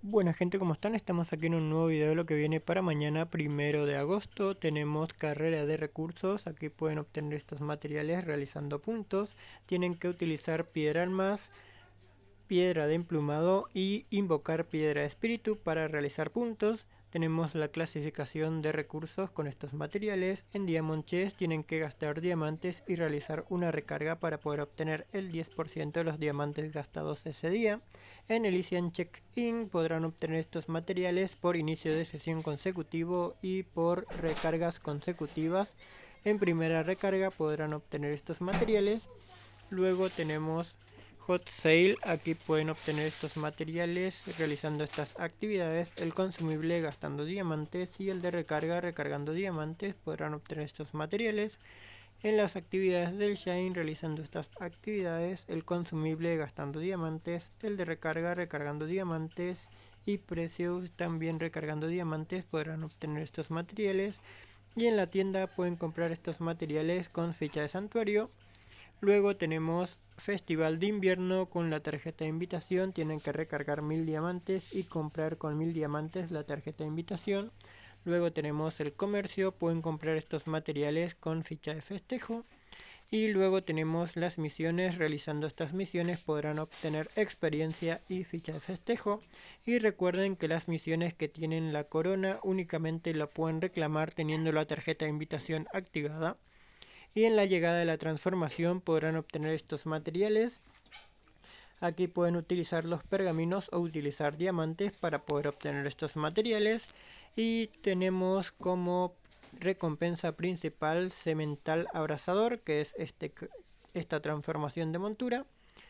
Buena gente, ¿cómo están? Estamos aquí en un nuevo video de lo que viene para mañana, 1 de agosto. Tenemos carrera de recursos. Aquí pueden obtener estos materiales realizando puntos. Tienen que utilizar piedra almas, piedra de emplumado y invocar piedra de espíritu para realizar puntos. Tenemos la clasificación de recursos con estos materiales. En Diamond Chest tienen que gastar diamantes y realizar una recarga para poder obtener el 10% de los diamantes gastados ese día. En Elysian Check-in podrán obtener estos materiales por inicio de sesión consecutivo y por recargas consecutivas. En primera recarga podrán obtener estos materiales. Luego tenemos Hot Sale, aquí pueden obtener estos materiales realizando estas actividades. El consumible gastando diamantes y el de recarga recargando diamantes podrán obtener estos materiales. En las actividades del Shine realizando estas actividades, el consumible gastando diamantes, el de recarga recargando diamantes y Precious también recargando diamantes podrán obtener estos materiales. Y en la tienda pueden comprar estos materiales con ficha de santuario. Luego tenemos Festival de Invierno con la tarjeta de invitación. Tienen que recargar 1000 diamantes y comprar con 1000 diamantes la tarjeta de invitación. Luego tenemos el comercio. Pueden comprar estos materiales con ficha de festejo. Y luego tenemos las misiones. Realizando estas misiones podrán obtener experiencia y ficha de festejo. Y recuerden que las misiones que tienen la corona únicamente la pueden reclamar teniendo la tarjeta de invitación activada. Y en la llegada de la transformación podrán obtener estos materiales. Aquí pueden utilizar los pergaminos o utilizar diamantes para poder obtener estos materiales. Y tenemos como recompensa principal Cemental Abrasador, que es esta transformación de montura.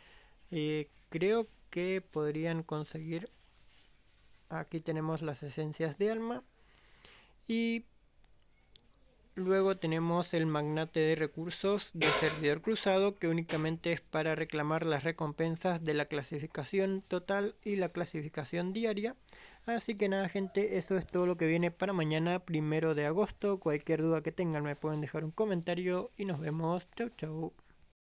Creo que podrían conseguir. Aquí tenemos las esencias de alma. Y luego tenemos el magnate de recursos de servidor cruzado, que únicamente es para reclamar las recompensas de la clasificación total y la clasificación diaria. Así que nada gente, eso es todo lo que viene para mañana, 1 de agosto. Cualquier duda que tengan me pueden dejar un comentario y nos vemos. Chau chau.